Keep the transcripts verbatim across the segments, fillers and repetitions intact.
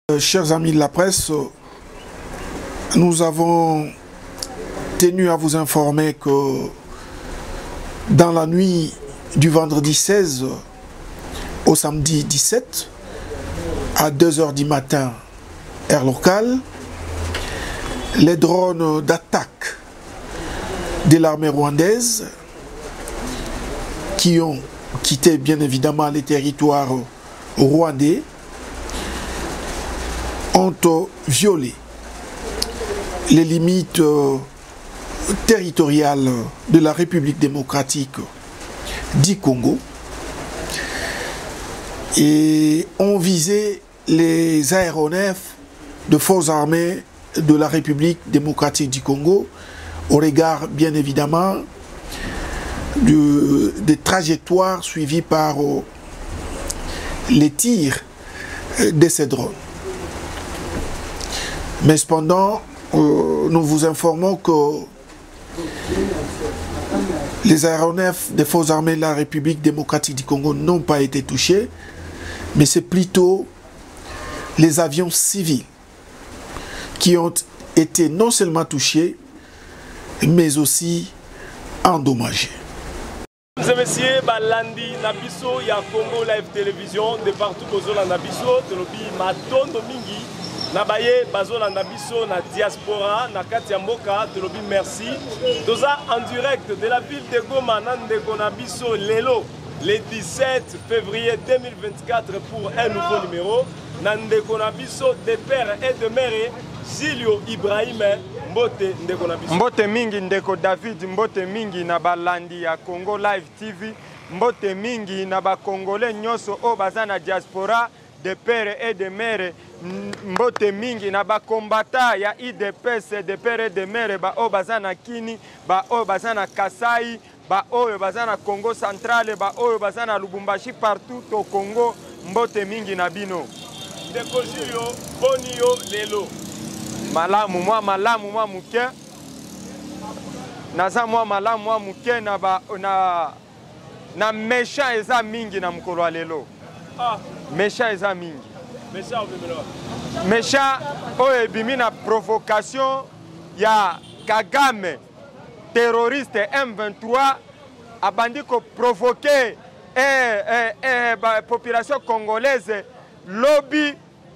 Euh, chers amis de la presse, nous avons tenu à vous informer que dans la nuit du vendredi seize au samedi dix-sept, à deux heures du matin, heure locale, les drones d'attaque de l'armée rwandaise qui ont quitté bien évidemment les territoires rwandais ont violé les limites territoriales de la République démocratique du Congo et ont visé les aéronefs de forces armées de la République démocratique du Congo au regard bien évidemment de, des trajectoires suivies par les tirs de ces drones. Mais cependant, euh, nous vous informons que les aéronefs des forces armées de la République démocratique du Congo n'ont pas été touchés, mais c'est plutôt les avions civils qui ont été non seulement touchés, mais aussi endommagés. Mesdames et messieurs, balandi nabiso ya Congo Live Télévision de partout bozola nabiso telobi matondo mingi nabaye bazola nabiso na diaspora na kati ya mboka telobi merci. Toza en direct de la ville de Goma nandeko nabiso lelo le dix-sept février deux mille vingt-quatre pour un nouveau numéro nandeko nabiso de père et de mère Zilio Ibrahim Mbote ndeko na biso. Mbote mingi ndeko David, mbote mingi na balandi ya Congo Live T V, mbote mingi na ba Congolais nyoso o bazana diaspora de père et de mère, mbote mingi na ba combattant ya I D P S de père et de mère ba o bazana Kini, ba o bazana Kasai, ba o bazana Congo central, ba o bazana Lubumbashi partout au Congo, mbote mingi na bino. Ndeko Julio Bonio lelo. Malamu mwa malamu mwa muke naza mwa malamu mwa muke na ba na na mesha eza mingi na mukolo wa lelo. Ah, mesha eza mingi. Mesha obimelo. Mesha oyo ebimi na provocation ya Kagame terroriste M vingt-trois abandi ko provoquer eh, eh, eh, ba population congolaise lobby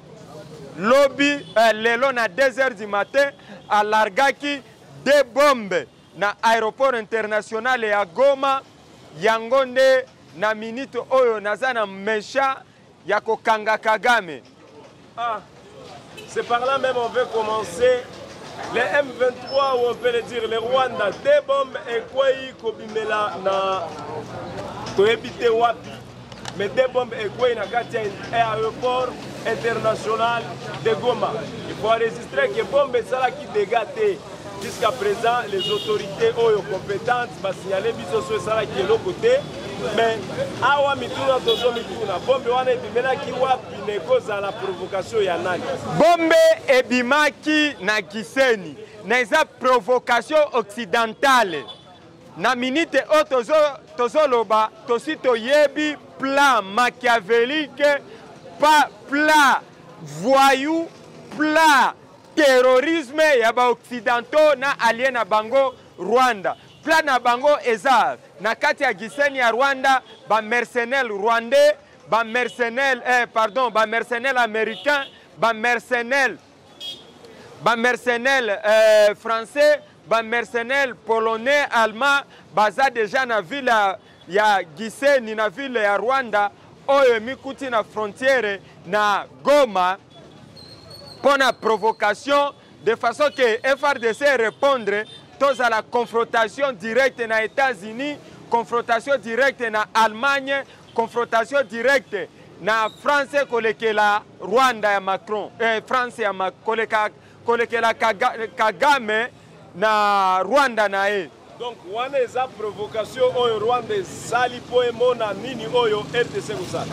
lobby euh, lelo na deux heures du matin à largaki des bombes na aéroport international ya Goma yangonde na minute oyo nazana mesha ya kokanga Kagame. Ah, c'est par là même on veut commencer. Les M vingt-trois, ou on peut le dire, les Rwanda, des bombes et quoi y kobimela na toebite wapi. Mais des bombes et quoi y na kati aéroport international de Goma. Il faut enregistrer que bombe ça qui dégâté. Jusqu'à présent, les autorités ont compétentes pour signaler que ça qui est l'autre côté. Mais awa mituna tozo mituna bombe wana ebimaki wapi ne cause à la provocation ya nani? Bombe ebimaki na Kiseni. Na eza provocation occidentale. Na minute o tozo tozo loba tosi toyebi plan machiavélique, pas plan voyou, plan terrorisme ya ba occidentaux na allié na bango Rwanda. Plan na bango eza na kati ya Giseni ya Rwanda ba mercenaires rwandais, ba mercenaires eh, pardon, ba mercenaires américains, ba mercenaires ba mercenaires euh, français, ba mercenaires polonais, allemands, baza déjà na ville ya Giseni na ville ya Rwanda oyo mikuti na frontière na Goma pour la provocation de façon que F R D C répondre tous à la confrontation directe na États-Unis, confrontation directe na Allemagne, confrontation directe na France kolekela Rwanda ya Macron, eh, France ya koleka kolekela Kagame na Rwanda na e. Donc wana eza provocation oyo Rwanda sali po emona nini oyo R D C kusala.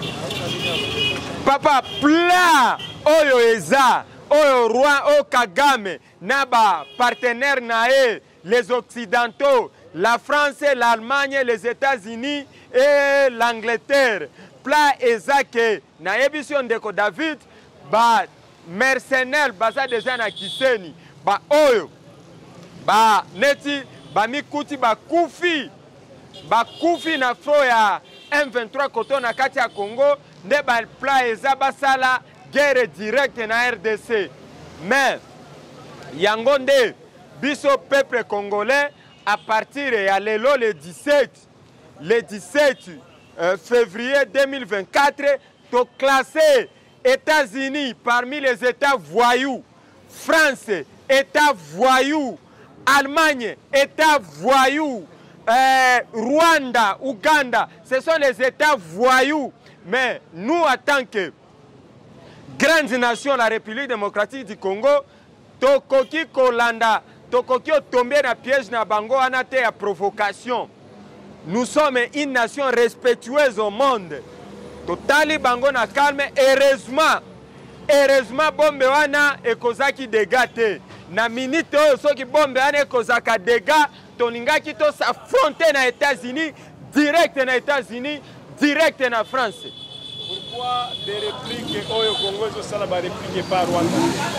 Papa pla oyo eza oyo Rwanda o Kagame na ba partenaires na e, les occidentaux, la France, l'Allemagne, les États-Unis et l'Angleterre. Pla eza ke na ebition de David ba mercenaire baza deja na Kiseni ba oyo ba neti ba mikuti ba kufi ba kufi na fro ya M vingt-trois koto na kati ya Congo nde ba plan eza basala guerre directe na R D C. Mais yango nde biso peuple congolais à partir ya lelo le dix-sept le dix-sept euh, février deux mille vingt-quatre to classé États-Unis parmi les États voyous, France État voyou, Allemagne État voyou, euh, Rwanda, Ouganda, ce sont les États voyous. Mais nous, en tant que grande nation, la République démocratique du Congo, tokoki kolanda, tokoki tomber na piège na bango anate ya provocation. Nous sommes une nation respectueuse au monde. Totali bango na calme, heureusement, heureusement bombe wana ekozaki dégâté. Na minute oyo soki bombe wana ekozaka dégât, toningaki to s'affronter na États-Unis, direct na États-Unis, direct na France. Pourquoi des répliques oyo Congo ezosala ba réplique par Rwanda?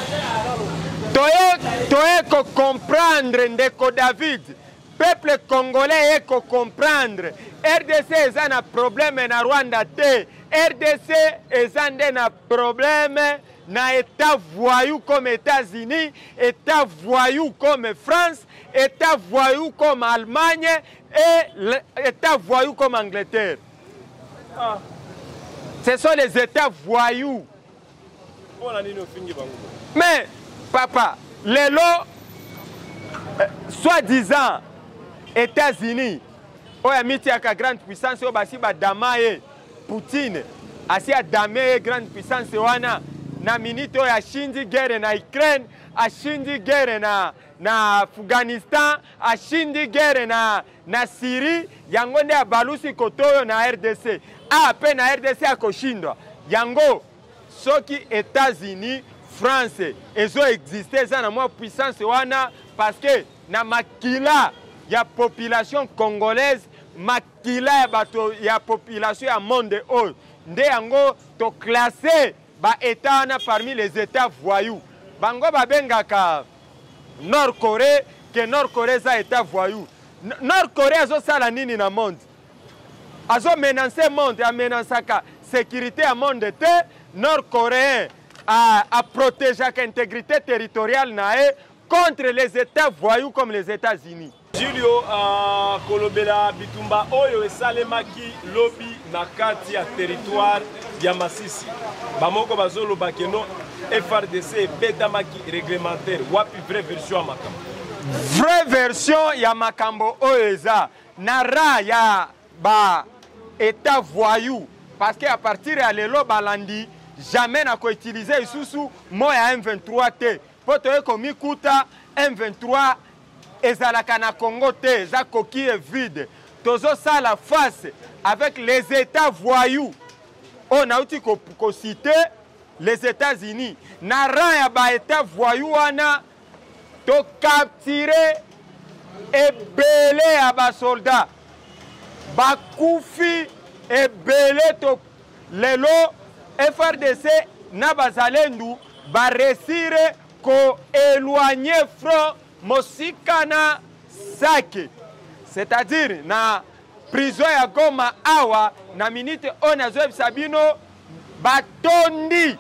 Toye toye ko comprendre ndeko David. Peuple congolais est ko comprendre. R D C eza na problème na Rwanda te. R D C eza nde na problème na État voyou comme États-Unis, État voyou comme France, État voyou comme Allemagne et État voyou comme Angleterre. Ah. Ce sont les États voyous. Mais, papa, les lots, euh, soi-disant, États-Unis, il y a une grande puissance, il y a Damaye, Poutine, il y a Damaye, grande puissance, il y a minute, il y a Chindi guerre na Ukraine, il y a Chindi guerre na na Afghanistan, il y a Chindi guerre na na Syrie, il y a un balusi kotoyo na R D C. Ah, peine na R D C a koshindwa. Yango, soki États-Unis, France, ezo existé, ça na moi puissance wana, parce que na makila, il y a population congolaise, makila ya bato, il y a population ya monde haut. Nde yango, to classé, ba État wana parmi les États voyous. Bango ba bengaka Nord-Corée, que Nord-Corée za État voyou. Nord-Corée azo sala nini na monde? Azo menacer monde, a menacer la sécurité à monde te, Nord-Coréen a, a protégé l'intégrité territoriale nae contre les États voyous comme les États-Unis. Julio a uh, kolobela bitumba oyo esalemaki lobby na kati ya territoire ya Masisi. Bamoko bazolo bakeno F R D C betamaki réglementaire wapi vraie version ya makambo. Vraie version ya makambo oyo eza na ra ya ba État voyou, parce qu'à partir de l'élo balandi, jamais n'a qu'à utiliser sous moi à M vingt-trois T. Pour te comme kuta M vingt-trois ezalaka na Congo T, za coquille vide. Tozo ça la face avec les États voyous. On a aussi qu'on citer les États-Unis. Na ran ya ba État voyou ana to capturer et belé à ba soldats. Bakufi et belé to lelo F R D C na bazalendu ba resire ko éloigner front Mosikana Sake. C'est-à-dire na prison ya Goma awa na minute on a zoe sabino batondi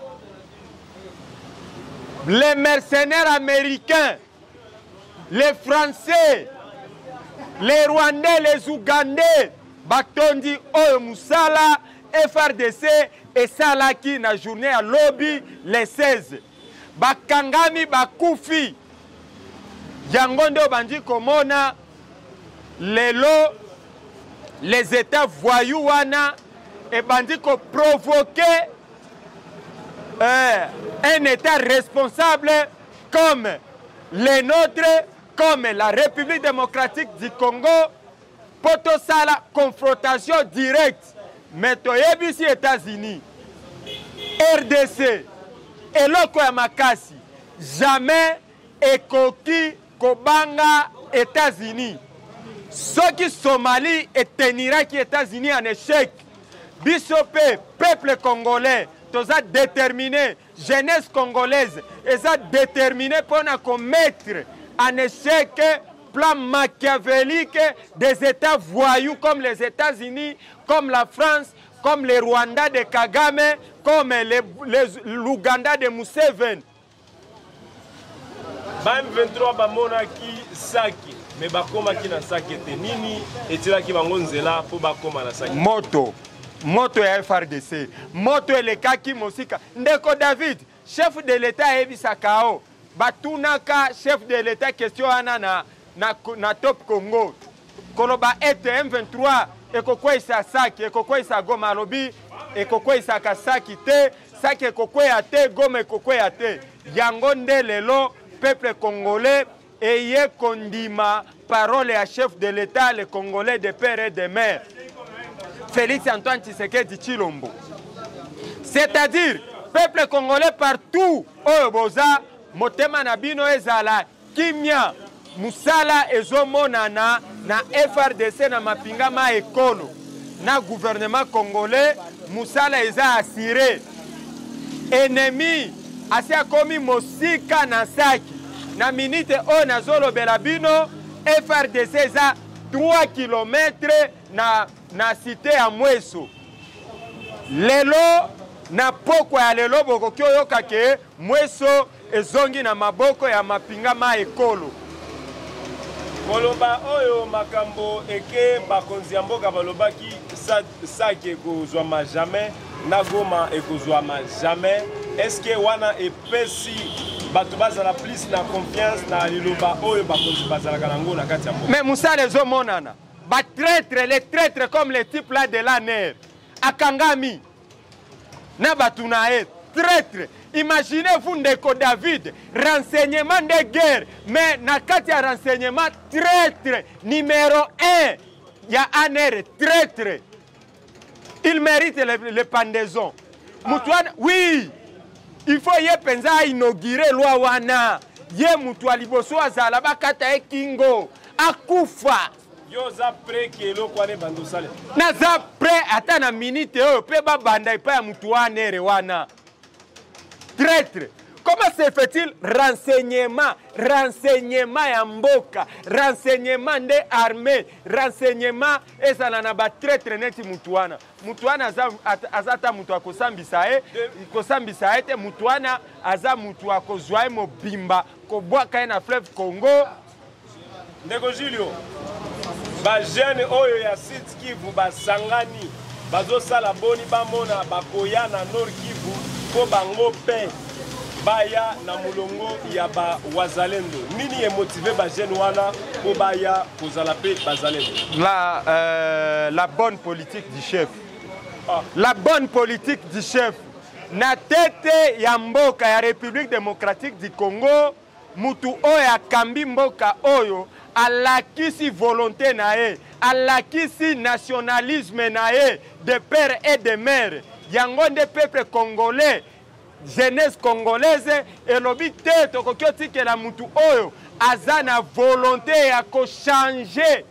les mercenaires américains, les Français, les Rwandais, les Ougandais, batondi oyo musala F R D C et salaki na journée à lobby les seize. Bakangami bakufi. Yangondo bandi komona lelo les États voyous wana et bandi ko provoquer euh, un État responsable comme les nôtres, comme la République démocratique du Congo, pour tout ça la confrontation directe. Mais toyebi si États-Unis, R D C, et loko ya makasi, jamais ekoki kobanga États-Unis. Ce qui Somalie et tenira qui États-Unis en échec. Bisopé, peuple congolais, tous a déterminé jeunesse congolaise est déterminée pour mettre en échec plan machiavélique des États voyous comme les États-Unis, comme la France, comme le Rwanda de Kagame, comme l'Ouganda de Museveni. M vingt-trois bamonaki saki, mais bakomaki na saki te nini etilaki bango nzela po bakoma na saki. Moto, moto ya F R D C, moto elekaki mosika. Ndeko David, chef de l'État ebisaka o, batunaka chef de l'État question wana na na, na Top Congo. Koloba ete M vingt-trois ekokwesa saki, ekokwesa Goma alobi, ekokwesa kasaki te, saki ekokweya te, Goma ekokweya te. Yango nde lelo peuple congolais ayez condima parole à chef de l'État, le Congolais de père et de mère, Félix Antoine Tshisekedi Tshilombo. C'est-à-dire, peuple congolais partout, Oyoboza, Motema Nabino Ezala, Kimia, Musala Ezomonana, na F R D C na Mapingama Ekolo, na gouvernement congolais, Musala Eza assuré. Ennemi, asi akomi mosika na saki. Na minute o na zolo belabino, F R D C za trois kilomètres na, na cité ya Mweso. Lelo na poko ya lelo bokoki oyoka ke Mweso ezongi na maboko ya Mapingama Ekolo. Koloba oyo makambo eke bakonzi ya mboka balobaki saki ekozwama jamais na Goma ekozwama jamais. Est-ce que wana epesi bato bazala plus na confiance na liloba oyo bakonzi bazala kanango na kati ya mboka? Mais musala ezomonana ba traître, les traîtres comme les types là de la N R akangami na batunae traître. Imaginez-vous Ndeko David, renseignement de guerre, mais na kati ya renseignement traître numéro un ya N R traître. Il mérite le, le pendaison. Mutuana, oui. Il faut y penza inaugurer loi wana. Ye mutu aliboso azala bakata e kingo. Akufa. Yo za pre kelo kwane bandosale. Na za pre ata na minute yo pe ba banda ipa ya mutu wana wana. Traître. Comment se fait-il renseignement, renseignement ya mboka, renseignement de armée, renseignement ezala na ba traître neti mutuana. Mutuana aza azata mutu akosambisa e, kosambisa ete mutuana aza mutu akozwa mobimba ko bwaka na fleuve Congo. Ndeko Julio, ba jeune oyo ya Sud Kivu basangani, bazo sala boni bamona bakoya na Nord Kivu ko bango pe. Baya na mulongo ya ba wazalendo. Nini est motivé ba jeune wana ko baya kozala pe bazalendo? La euh, la bonne politique du chef. Ah. La bonne politique du chef. Na tete ya mboka ya République démocratique du Congo, mutu oyo akambi mboka oyo alakisi volonté na ye, alakisi nationalisme na ye de père et de mère. Yango nde peuple congolais, jeunesse congolaise elobi te tokoki otikela mutu oyo aza na volonté ya kochange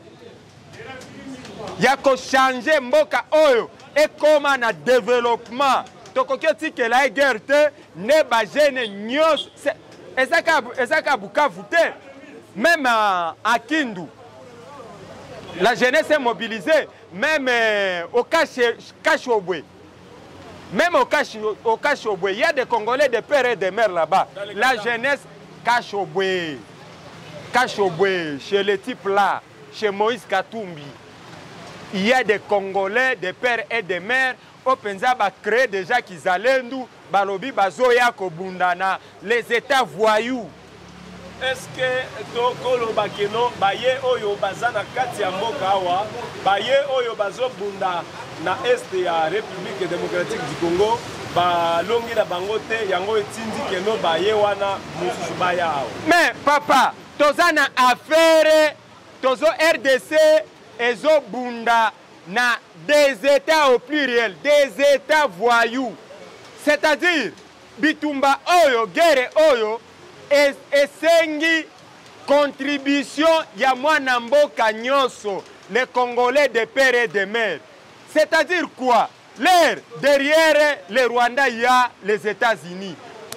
ya kochange mboka oyo ekoma na développement. Tokoki otikela e guerre te ne ba jeune nyos ezaka ezaka Bukavu te, même à, à Kindu la jeunesse est mobilisée, même euh, au Kachobwe. Même au Kachobwe, il y a des Congolais de père et de mère là-bas. La jeunesse Kachobwe, Kachobwe, chez le type là, chez Moïse Katumbi, il y a des Congolais de père et de mère. Au Penza a créé déjà Kizalendu, Balobi, Bazoya, Kobundana, les États voyous. Est-ce que Tokolo Bakeno, Baye Oyo Bazana Katia Mokawa, Baye Oyo Bazo Bunda, na Est ya République démocratique du Congo, ba longi na bangote, yango etindi keno Baye wana musu baya. Mais papa, tozana affaire, tozo R D C, ezo Bunda, na des États au pluriel, des États voyous. C'est-à-dire, Bitumba Oyo, guerre Oyo, esengi contribution ya mwana mboka nyonso, les Congolais de père et de mère. C'est-à-dire quoi? L'air derrière le Rwanda, il y a les États-Unis.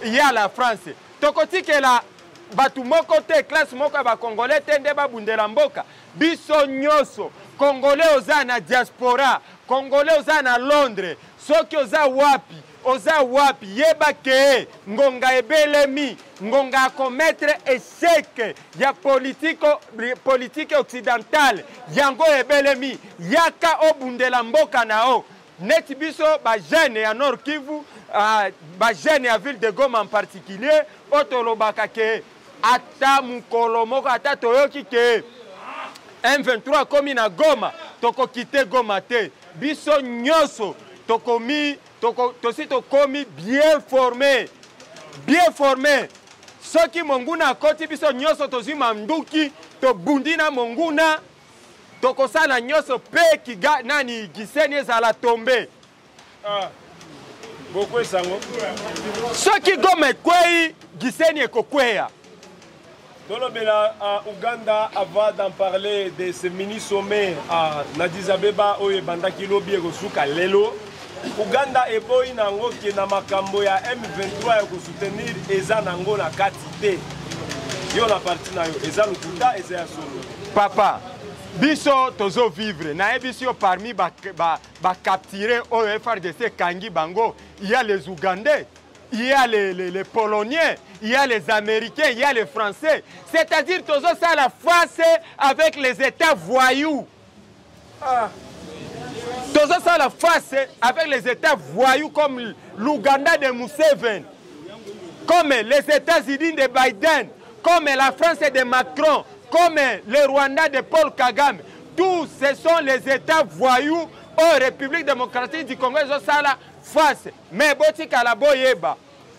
ya la France. Tokotikela batu moko te classe moko ba congolais te nde babundela mboka. Biso nyoso congolais oza na diaspora, congolais oza na Londres, soki oza wapi, oza wapi yeba ke ngonga ebelemi, ngonga akometre échec ya politiko politique occidentale, yango ebelemi, yaka obundela mboka nao. Neti biso ba jeune ya Nord Kivu, uh, ba jeune ya ville de Goma en particulier, otolobaka ke ata mukolo moko ata toyoki ke M vingt-trois komi na Goma, toko kite Goma te. Biso nyoso tokomi toko tosi tokomi bien formé. Bien formé. Soki monguna koti biso nyoso tozi manduki, to bundina monguna, toko sala nyoso pe kiga nani giseni ezala tombe. Ah. Beaucoup sango. Soki Goma kwei giseni ekokweya. Tolobela à Ouganda, avant d'en parler de ce mini-sommet à Addis Abeba, où Bandaki Lobi et Lelo, Ouganda est boy nango qui na makambo ya M vingt-trois ya soutenir eza nango na katite. Yo na parti na yo, eza lukuta eza ya solo. Papa, biso tozo vivre, na ebisio parmi ba ba, ba capturer au F R D C Kangi Bango, il y a les Ougandais. Il y a les, les, les Polonais, il y a les Américains, il y a les Français. C'est-à-dire que ça la face avec les États voyous. Ah. Ça la face avec les États voyous comme l'Ouganda de Museveni, comme les États-Unis de Biden, comme la France de Macron, comme le Rwanda de Paul Kagame. Tous ce sont les États voyous aux République démocratique du Congo. Ça la face. Mais botika la boyeba.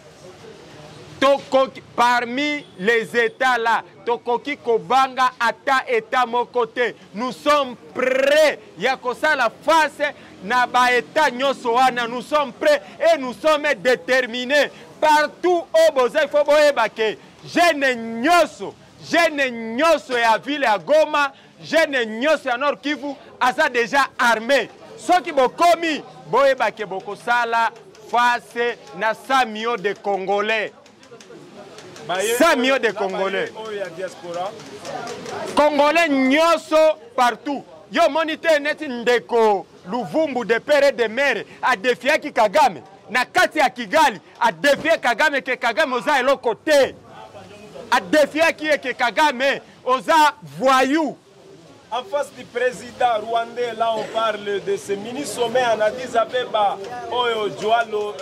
Parmi les États là, Tokoki Kobanga ata État mon côté. Nous sommes prêts. Yakosa la face na ba État nyosoana. Nous sommes prêts et nous sommes déterminés. Partout au Boza, il faut boyeba ke jeune nyoso, jeune nyoso ya ville ya Goma, jeune nyoso ya Nord Kivu, asa déjà armé. Ceux qui ont commis, boyeba ke boko sala face na cent millions de Congolais. cent millions de Congolais. Congolais nyoso partout. Yo monite neti ndeko Luvumbu de pere de mere a défié ki Kagame. Na kati ya Kigali a défié Kagame ke Kagame oza eloko te. A défié ki ke Kagame oza voyou. En face du président rwandais, là on parle de ce mini-sommet en Addis Abeba. Oyo Joao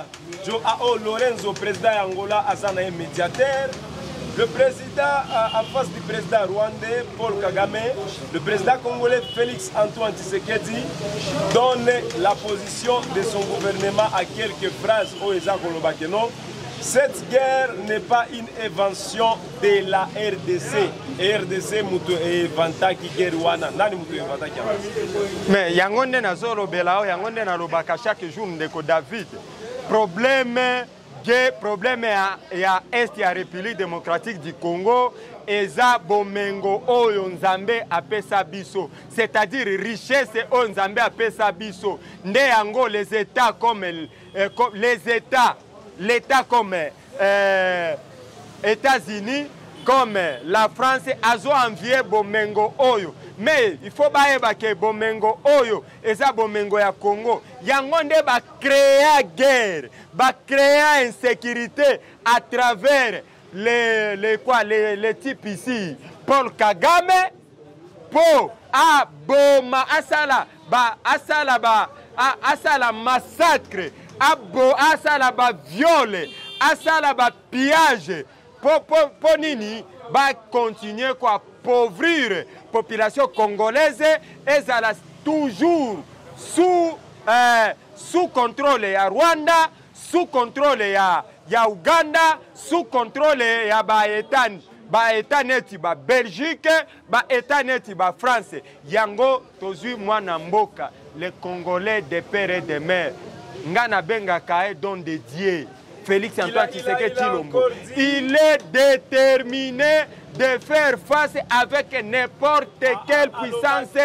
uh, Lorenzo, président Angola, Asana médiateur. Le président, uh, en face du président rwandais, Paul Kagame, le président congolais Félix Antoine Tshisekedi donne la position de son gouvernement à quelques phrases. Oyo Kolobakeno. Cette guerre n'est pas une invention de la R D C. R D C muto inventa ki guerre wana. Nani muto inventa ki? Mais yangonde na zolo belao, yangonde na lobaka chaque jour ndeko David. Problème ge problème ya ya est ya République démocratique du Congo eza bomengo oyo nzambe apesa biso. C'est-à-dire richesse oyo nzambe apesa biso. Nde yango les États comme euh, les États l'État comme euh, États-Unis, comme la France, a envié Bomengo Oyo. Mais il faut pas que Bomengo Oyo et ça Bomengo ya Congo. Yangonde va créer guerre, va créer insécurité à travers les, les, quoi, les, les types ici. Paul Kagame, pour à Boma, Asala, ba, Asala, ba, Asala massacre. Abo asala ba viole, asala ba pillage, pour pour nini va continuer quoi appauvrir population congolaise et ça toujours sous euh, sous contrôle ya Rwanda, sous contrôle ya ya Uganda, sous contrôle ya ba État ba État neti ba Belgique, ba État neti ba France. Yango tozui mwana mboka, les Congolais de père et de mère. Ngana benga kae don de Dieu. Félix Antoine Tshisekedi Tshilombo. Il est déterminé de faire face avec n'importe quelle puissance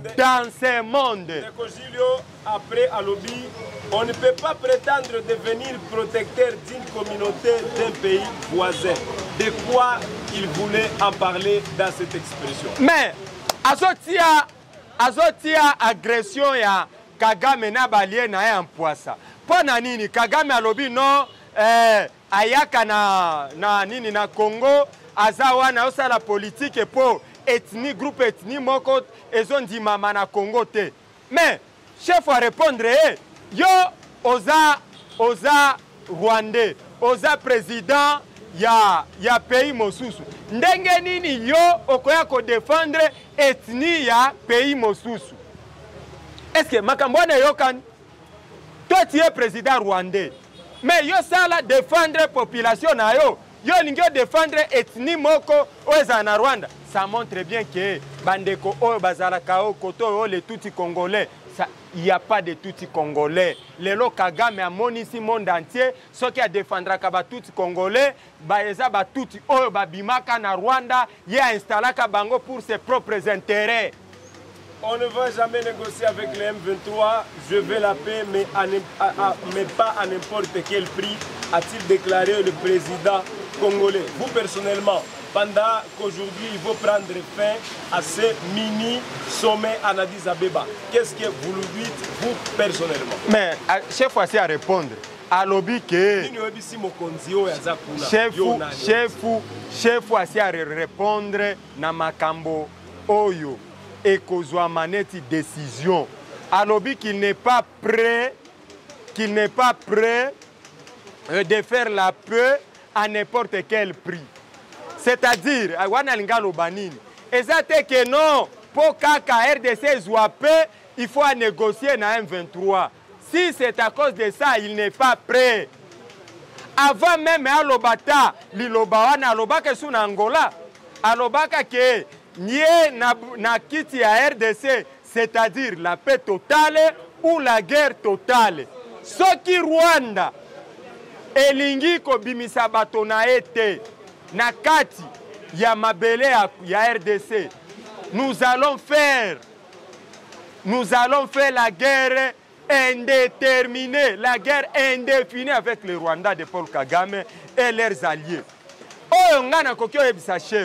dans ce monde. Ndeko Julio, après Alobi, on ne peut pas prétendre devenir protecteur d'une communauté d'un pays voisin. De quoi il voulait en parler dans cette expression? Mais, azotia, azotia agression ya Kagame na balie na ya mpwasa. Pona nini? Kagame alobi no eh, ayaka na, na nini na Congo azawa na osa la politique po ethnie, groupe ethnie moko ezondi mama na Congo te. Mais, chef a répondre, eh, yo oza, oza Rwandais, oza président ya, ya pays mosusu. Ndenge nini yo okoya ko défendre ethnie ya pays mosusu? Est-ce que Makambouane yokan? Toi tu es président rwandais. Mais yo sala défendre population na yo. Yo ningyo défendre ethnie moko oza na Rwanda. Ça montre bien que bandeko o bazalaka o koto o les tuti congolais. Il n'y a pas de tuti congolais. Lelo Kagame a monisi monde entier. Ce qui a défendra kaba tuti congolais, ba eza ba tuti o ba bimaka na Rwanda, ya installaka bango pour ses propres intérêts. On ne va jamais négocier avec les M vingt-trois. Je veux la paix, mais, à, à, à, mais pas à n'importe quel prix, a-t-il déclaré le président congolais. Vous personnellement, pendant qu'aujourd'hui il faut prendre fin à ce mini sommet en Addis Abeba, qu'est-ce que vous lui dites, vous personnellement? Mais chef aussi à répondre. À l'objet que chef chef chef aussi à répondre na makambo oyo et kozwa maneti décision. À l'objet qu'il n'est pas prêt qu'il n'est pas prêt de faire la paix à n'importe quel prix. C'est-à-dire, c'est que non, pour qu'à R D C soit paix, il faut négocier dans M vingt-trois. Si c'est à cause de ça, il n'est pas prêt. Avant même à l'Obata, l'Ilobawana, l'Obaka sous Angola, à l'Obaka que nie na kiti à R D C, c'est-à-dire la paix totale ou la guerre totale. Ce qui Rwanda, elingi ko bimisa bato na ete na kati ya mabele ya R D C, nous allons faire nous allons faire la guerre indéterminée, la guerre indéfinie avec le Rwanda de Paul Kagame et leurs alliés. Oyo ngana kokyo ebisa chef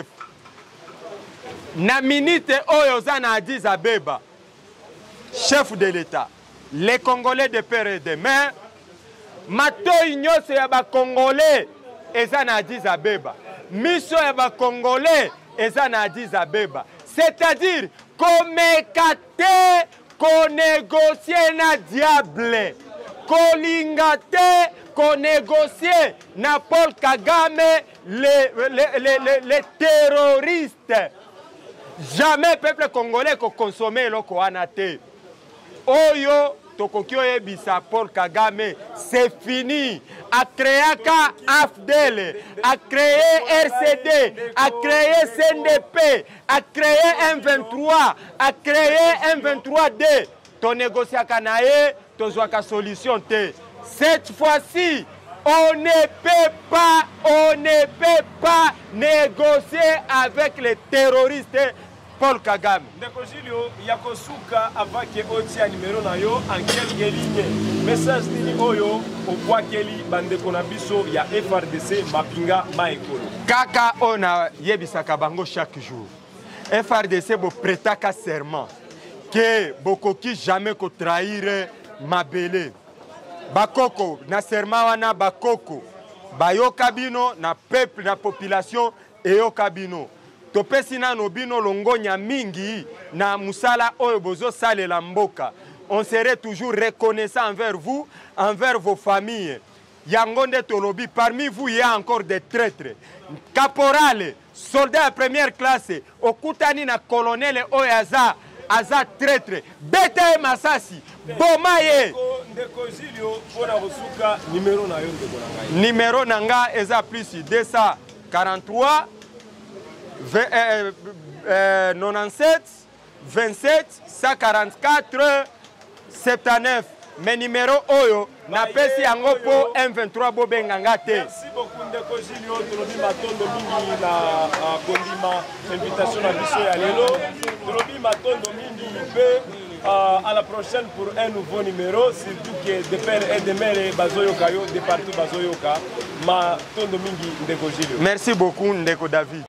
na minute oyo zana Addis Abeba, chef de l'État, les Congolais de père et de mère, mato nyonso ya ba Congolais eza na Addis Abeba, miso ya ba Congolais eza na Addis Abeba. C'est-à-dire komekate ko négocier na diable, kolinga te ko négocier na Paul Kagame, les, les, les, les, les terroristes. Jamais peuple congolais ko consommer loko wana te. Oyo tokokyo ebisa Paul Kagame, c'est fini. A créé A F D L, a créé R C D, a créé C N D P, a créé M vingt-trois, a créé M vingt-trois D. Ton négocier kanaye, ton zoaka solution te. Cette fois-ci, on ne peut pas, on ne peut pas négocier avec les terroristes. Paul Kagame. Ndeko Julio, yakosuka avant que otia numéro na yo en quelques lignes. Message nini oyo okwakeli bandeko na biso ya F R D C mapinga maekolo. Kaka ona yebisaka bango chaque jour. F R D C bo pretaka serment que bokoki jamais ko trahir mabele. Bakoko na serment wana bakoko bayoka bino na peuple na population eyoka bino. Topesi na nobino longonya mingi na musala oyo bozo sale la mboka. On serait toujours reconnaissant envers vous, envers vos familles. Yangonde tolobi, parmi vous il y a encore des traîtres. Caporal, soldat de première classe, okutani na colonel oyo aza aza traître. Bete masasi, bomaye. Ndeko Julio, pona kosuka numéro na yo ndeko na ngai. Numéro nanga eza plus deux cent quarante-trois quatre-vingt-dix-sept, vingt-sept, cent quarante-quatre, soixante-dix-neuf. mais numéro oyo napesi yango po M vingt-trois bobenganga te. Merci beaucoup ndeko Gilio tolobi matondo mingi na kondima invitation na biso ya lelo tolobi matondo mingi pe à la prochaine pour un nouveau numéro, surtout que de père et de mère bazoyoka yo de partout bazoyoka matondo mingi ndeko Gilio. Merci beaucoup ndeko David.